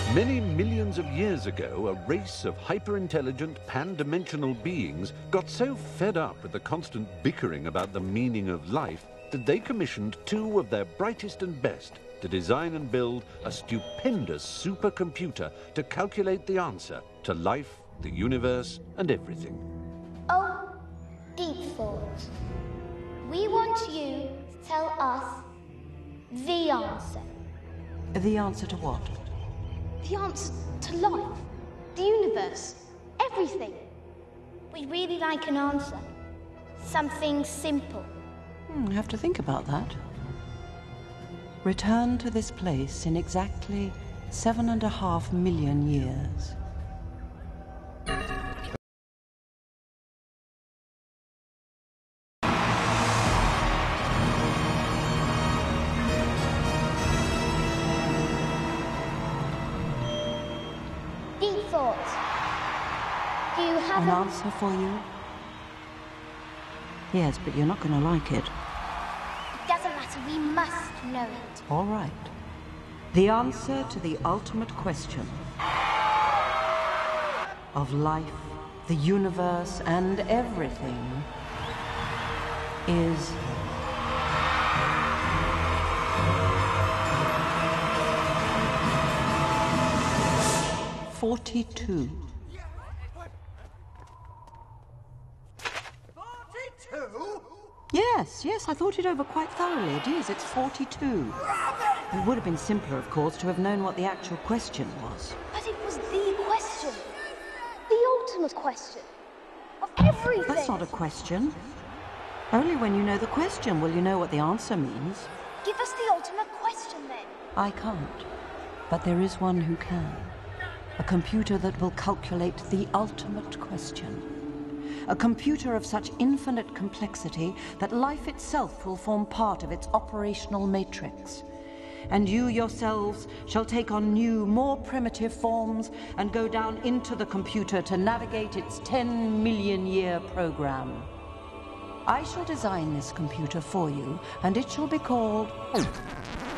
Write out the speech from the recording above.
Many millions of years ago, a race of hyper-intelligent, pan-dimensional beings got so fed up with the constant bickering about the meaning of life that they commissioned two of their brightest and best to design and build a stupendous supercomputer to calculate the answer to life, the universe, and everything. Oh, Deep Thought. We want you to tell us the answer. The answer to what? The answer to life, the universe, everything. We'd really like an answer. Something simple. I have to think about that. Return to this place in exactly 7.5 million years. Deep Thought. Do you have An answer for you? Yes, but you're not going to like it. It doesn't matter, we must know it. All right. The answer to the ultimate question of life, the universe, and everything is... "42. 42? Yes, I thought it over quite thoroughly. It is, it's 42. It would have been simpler, of course, to have known what the actual question was. But it was the question. The ultimate question. Of everything. That's not a question. Only when you know the question will you know what the answer means. Give us the ultimate question, then. I can't. But there is one who can. A computer that will calculate the ultimate question. A computer of such infinite complexity that life itself will form part of its operational matrix. And you yourselves shall take on new, more primitive forms and go down into the computer to navigate its 10-million-year program. I shall design this computer for you, and it shall be called